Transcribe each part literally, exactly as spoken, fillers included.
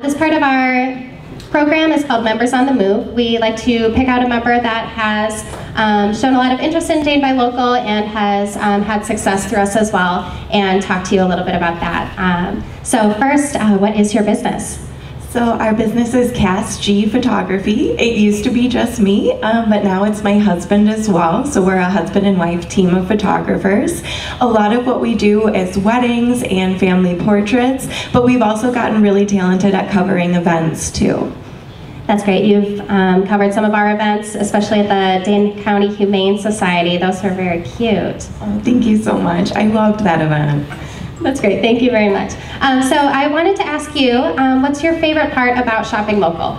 This part of our program is called Members on the Move. We like to pick out a member that has um, shown a lot of interest in Dane Buy Local and has um, had success through us as well, and talk to you a little bit about that. Um, so first, uh, what is your business? So our business is Cass G Photography. It used to be just me, um, but now it's my husband as well. So we're a husband and wife team of photographers. A lot of what we do is weddings and family portraits, but we've also gotten really talented at covering events too. That's great. You've um, covered some of our events, especially at the Dane County Humane Society. Those are very cute. Oh, thank you so much. I loved that event. That's great. Thank you very much. Um, so I wanted to ask you, um, what's your favorite part about shopping local?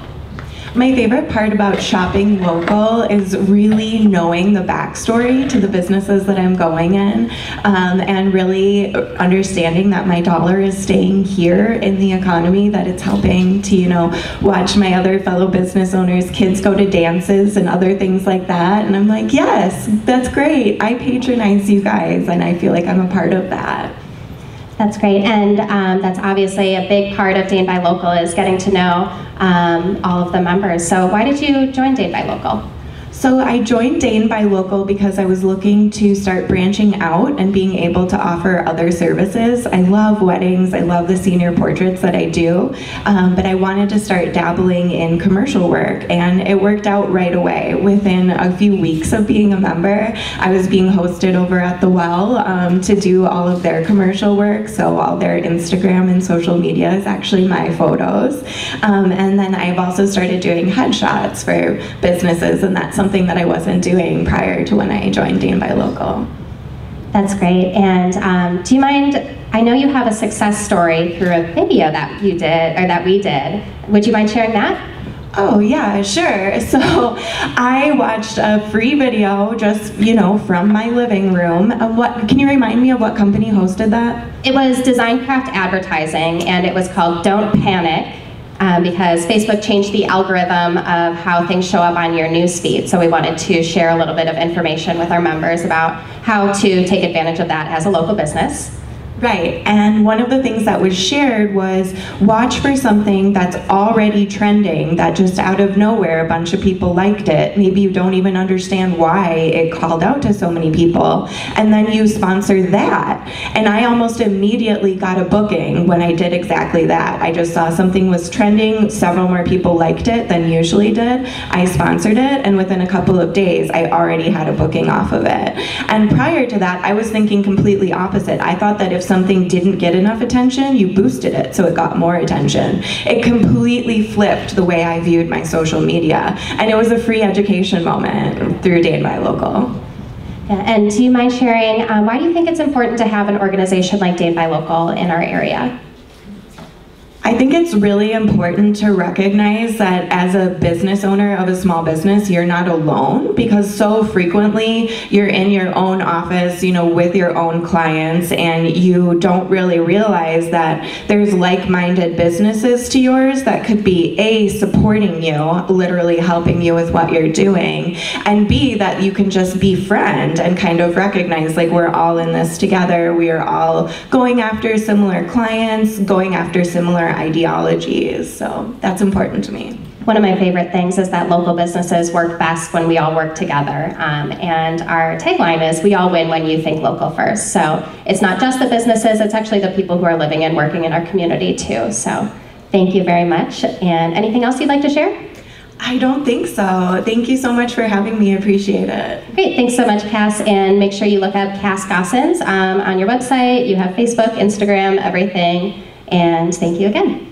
My favorite part about shopping local is really knowing the backstory to the businesses that I'm going in, um, and really understanding that my dollar is staying here in the economy, that it's helping to, you know, watch my other fellow business owners' kids go to dances and other things like that. And I'm like, yes, that's great. I patronize you guys, and I feel like I'm a part of that. That's great, and um, that's obviously a big part of Dane Buy Local is getting to know um, all of the members. So why did you join Dane Buy Local? So I joined Dane Buy Local because I was looking to start branching out and being able to offer other services. I love weddings, I love the senior portraits that I do, um, but I wanted to start dabbling in commercial work, and it worked out right away. Within a few weeks of being a member, I was being hosted over at The Well um, to do all of their commercial work, so all their Instagram and social media is actually my photos. Um, and then I've also started doing headshots for businesses, and that's something that I wasn't doing prior to when I joined Dane Buy Local. That's great. And um, do you mind, I know you have a success story through a video that you did, or that we did. Would you mind sharing that? Oh yeah, sure. So I watched a free video just, you know, from my living room. Uh, what, can you remind me of what company hosted that? It was Designcraft Advertising, and it was called Don't Panic. Um, because Facebook changed the algorithm of how things show up on your newsfeed. So we wanted to share a little bit of information with our members about how to take advantage of that as a local business. Right, and one of the things that was shared was watch for something that's already trending, that just out of nowhere a bunch of people liked it. Maybe you don't even understand why it called out to so many people, and then you sponsor that. And I almost immediately got a booking when I did exactly that. I just saw something was trending, several more people liked it than usually did. I sponsored it, and within a couple of days I already had a booking off of it. And prior to that, I was thinking completely opposite. I thought that if something didn't get enough attention, you boosted it so it got more attention. It completely flipped the way I viewed my social media, and it was a free education moment through Dane Buy Local. Yeah, and do you mind sharing, uh, why do you think it's important to have an organization like Dane Buy Local in our area? I think it's really important to recognize that as a business owner of a small business, you're not alone, because so frequently you're in your own office, you know, with your own clients, and you don't really realize that there's like-minded businesses to yours that could be A, supporting you, literally helping you with what you're doing, and B, that you can just befriend and kind of recognize, like, we're all in this together, we are all going after similar clients, going after similar ideologies, so that's important to me. One of my favorite things is that local businesses work best when we all work together, um, and our tagline is, we all win when you think local first. So it's not just the businesses, it's actually the people who are living and working in our community too. So thank you very much. And anything else you'd like to share? I don't think so. Thank you so much for having me. I appreciate it. Great. Thanks so much, Cass. And make sure you look up Cass Gossens um, on your website. You have Facebook, Instagram, everything. And thank you again.